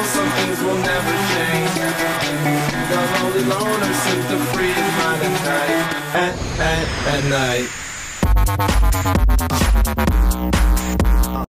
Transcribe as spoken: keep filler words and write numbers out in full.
some things will never change. The lonely loner seems to free his mind at night, at, at, at night.